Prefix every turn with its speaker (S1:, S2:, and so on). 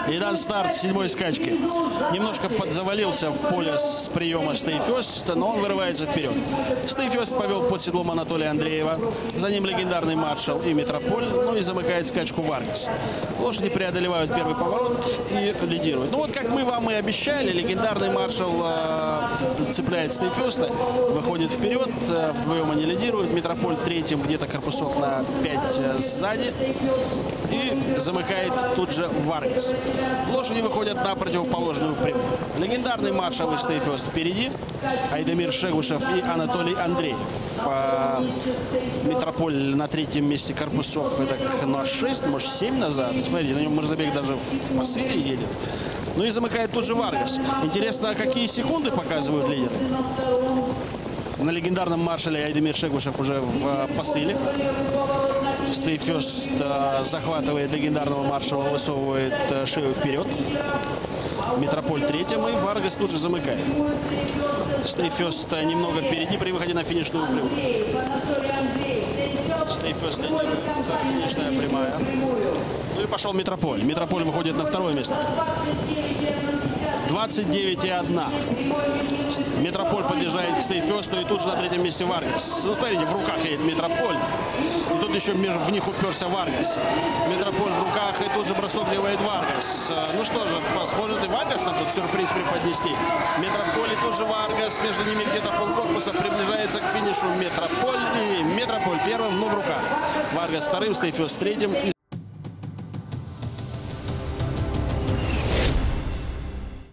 S1: Итак, старт седьмой скачки. Немножко подзавалился в поле с приема Стейфёст, но он вырывается вперед. Стейфёст повел под седлом Анатолия Андреева. За ним легендарный маршал и Метрополь. Ну и замыкает скачку Варгас. Лошади преодолевают первый поворот и лидируют. Ну вот как мы вам и обещали, легендарный маршал цепляет Стейфёста, выходит вперед. Вдвоем они лидируют. Метрополь третьим, где-то корпусов на 5 сзади. И замыкает тут же Варгас. Лошади выходят на противоположную прямую. Легендарный маршал и Стейфёст впереди. Айдамир Шегушев и Анатолий Андреев. Метрополь на третьем месте корпусов. Это на 6, может 7 назад. Смотрите, на нем Мырзабек даже в посыле едет. Ну и замыкает тут же Варгас. Интересно, какие секунды показывают лидеры. На легендарном маршале Айдамир Шегушев уже в посыле. Стейфёст захватывает легендарного маршала, высовывает шею вперед. Метрополь третьим, и Варгас тут же замыкает. Стейфёст немного впереди при выходе на финишную прямую. Стейфёст финишная прямая. Ну и пошел Метрополь. Метрополь выходит на второе место. 29,1. Метрополь подъезжает к Стейфёсту, и тут же на третьем месте Варгас. Ну, смотрите, в руках едет Метрополь. И тут еще в них уперся Варгас. Метрополь в руках, и тут же бросок делает Варгас. Ну что же, сможет и Варгас нам тут сюрприз преподнести. Метрополь и тут же Варгас. Между ними где-то полкорпуса приближается к финишу Метрополь. И Метрополь первым, но в руках. Варгас вторым, Стейфёст третьим.